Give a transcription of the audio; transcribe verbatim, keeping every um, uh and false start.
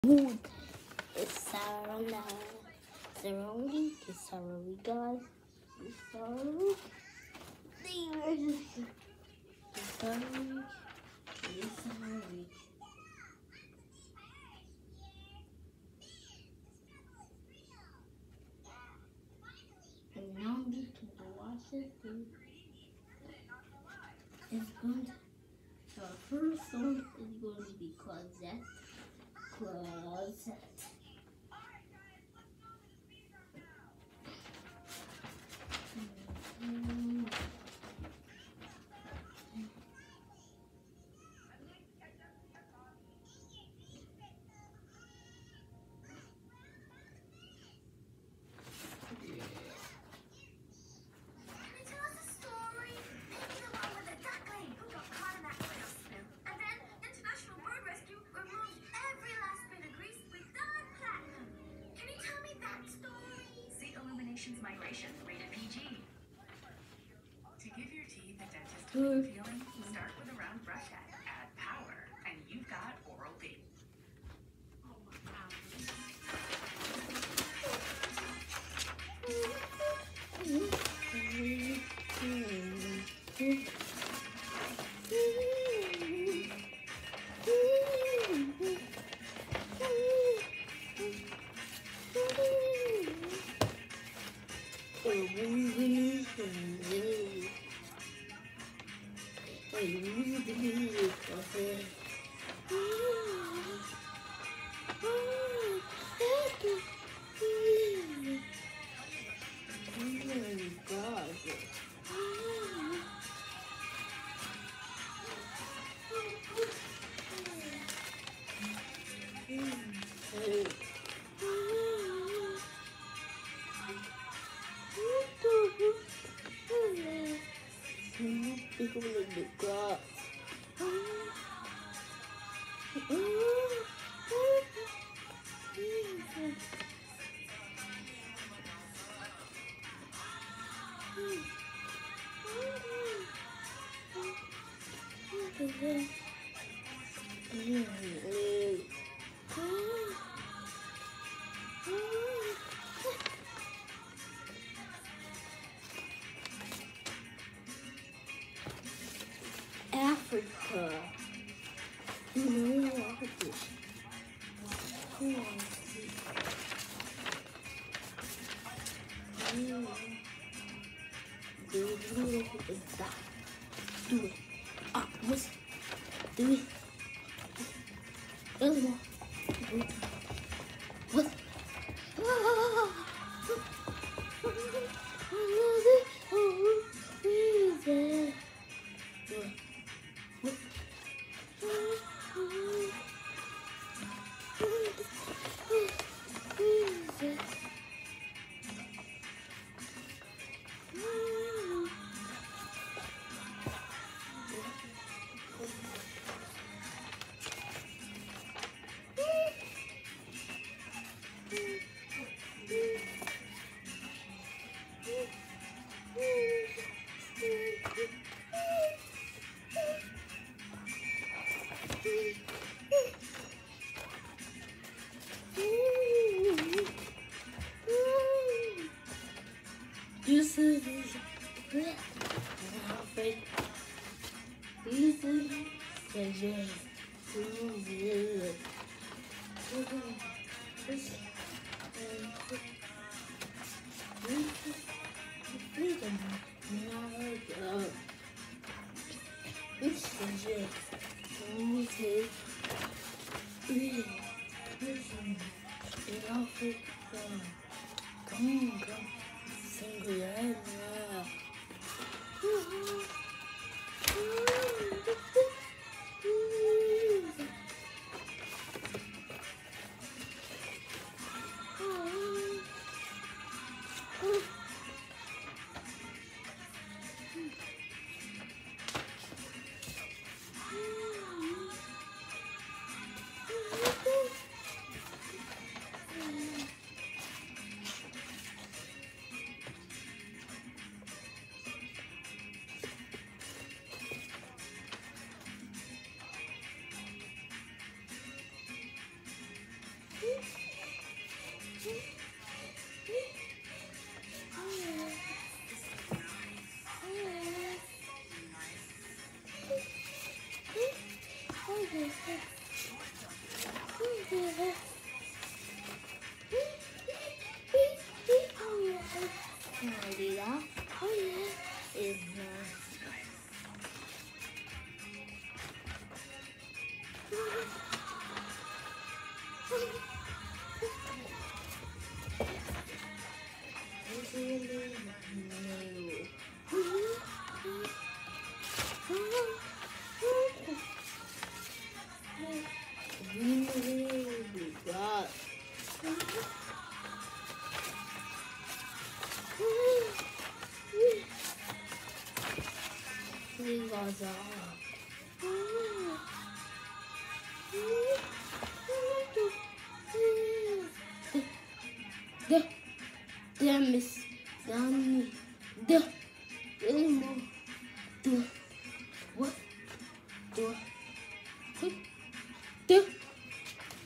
Mood is Sarah Sarah is Sarah guys. Is Sarah is Sarah is Sarah. And now we can watch it. It's going to, so our first song is going to be Closet. Closet. Mm-hmm. Migration rated P G. To give your teeth a dentist-like feeling, start with a round brush head, add power, and you've got Oral-B. People in the grass. Africa. You know Africa. Do it. Ah, what's do it? Other one. What? Ah! This is this is the Come on, come. Single The damn is done. The anymore. The what? The